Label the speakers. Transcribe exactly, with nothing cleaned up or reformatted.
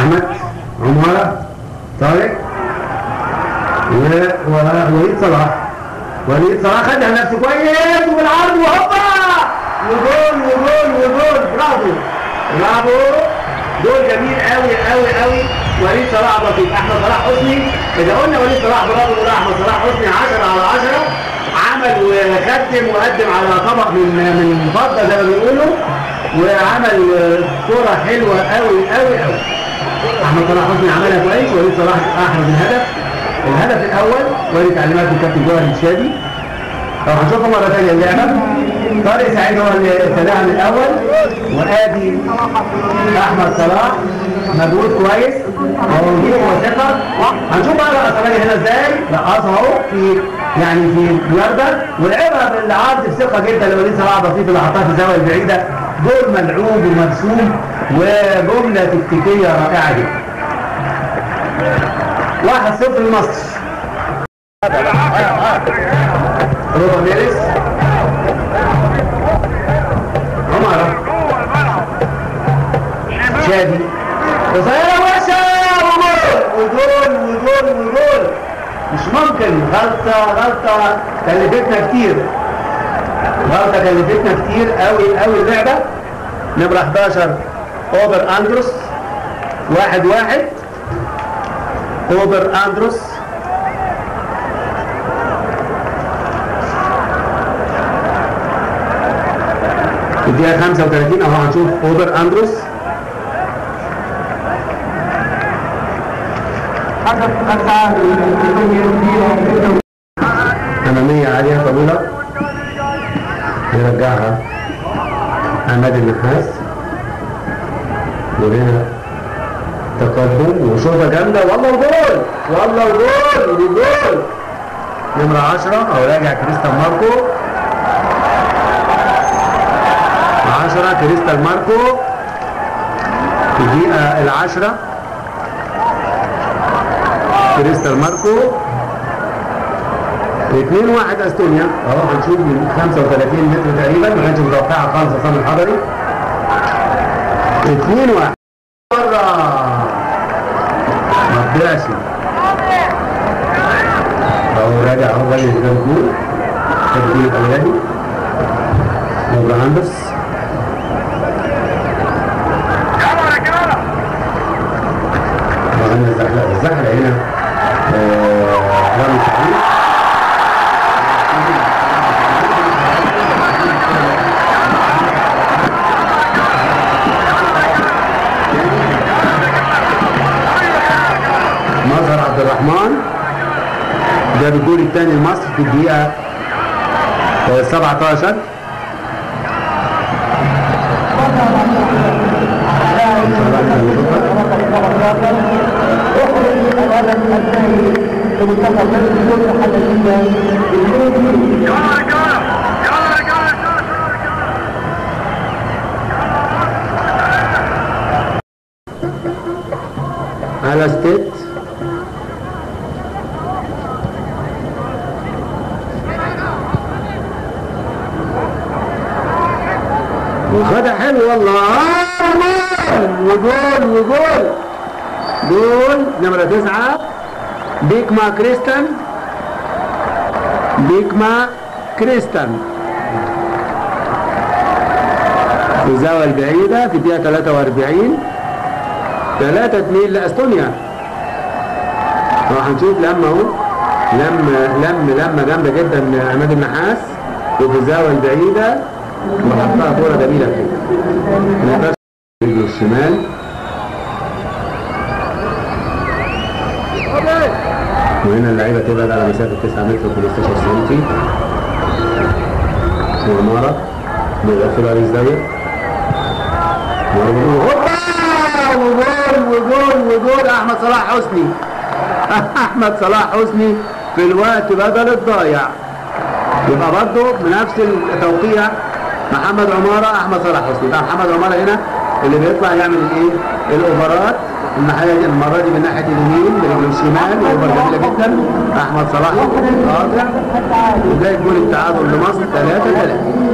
Speaker 1: احمد عمارة طارق ووليد صلاح. وليد صلاح خدها نفسه كويس وبالعرض وهوبا وجول وجول وجول. برافو برافو، جول جميل قوي قوي قوي. وليد صلاح بسيط. احمد صلاح حسني، اذا قلنا وليد صلاح برافو نقول احمد صلاح حسني عشرة على عشرة. عمل وخدم وقدم على طبق من من فضه زي ما بيقولوا، وعمل كوره حلوه قوي قوي قوي. احمد صلاح حسني عملها كويس. وليد صلاح احرز الهدف. الهدف الاول ولي تعليمات الكابتن جوهر الشادي. لو هنشوفها مره ثانيه اللعبه، طارق سعيد هو اللي ابتداها من الاول، وادي احمد صلاح مجهود كويس ووجيه وثقه. هنشوف بقى الرقصه هنا ازاي رقصها اهو في يعني في الورده، ولعبها بالعرض بثقه جدا لوليد صلاح بسيط اللي حطها في الزاويه البعيده. جول ملعوب ومرسوم وجمله تكتيكيه رائعه جدا. واحد صفر لمصر. روبا ميريس عمارة شادي قصيرة وحشة وجول وجول وجول وجول. مش ممكن، غلطة غلطة كلفتنا كتير، غلطة كلفتنا كتير قوي قوي اللعبة. نمرة حداشر اوبر اندروس. واحد واحد اوبر اندروس. الدقيقة خمسة وثلاثين اهو هنشوف اوبر اندروس. أمامية عالية طويلة يرجعها عماد النحاس، وهنا تقدم وشوطة جامدة والله وجول والله وجول وجول. نمرة عشرة أو راجع كريستال ماركو. عشرة كريستال ماركو في الدقيقة العاشرة. كريستال ماركو. اتنين واحد استونيا اهو هنشوف من خمسة وثلاثين متر تقريبا، ما كانش متوقعها خالص عصام الحضري. اتنين واحد بره ما طلعش اهو راجع اهو غير ده الجول. تبديل الاولاني ابراهامبس. وهنا الزحلقه الزحلقه هنا رامي سعيد. مظهر عبد الرحمن ده الجول الثاني لمصر في الدقيقة سبعتاشر. على ستيت وخدها حلو والله وجول وجول. جول نمرة تسعة بيكما كريستان. بيكما كريستان في الزاوية البعيدة في الدقيقة ثلاثة وأربعين. ثلاثة اثنين لأستونيا. وهنشوف لما اهو لم لم لما جامدة جدا عماد النحاس وفي الزاوية البعيدة وحطها كورة جميلة كده. رجله الشمال وهنا اللعيبة تبعد على مسافة تسعة متر وخمستاشر سنتي. وعمارة بيقفلوا على الزاوية وجول وجول وجول. احمد صلاح حسني. احمد صلاح حسني في الوقت بدل الضايع. يبقى برضه بنفس التوقيع محمد عمارة احمد صلاح حسني. ده محمد عمارة هنا اللي بيطلع يعمل الايه؟ الاوفرات. الناحية دي المرة دي من ناحية اليمين برجله الشمال اوفر جميلة جدا. احمد صلاح قاطع وجاي جول التعادل لمصر ثلاثة ثلاثة.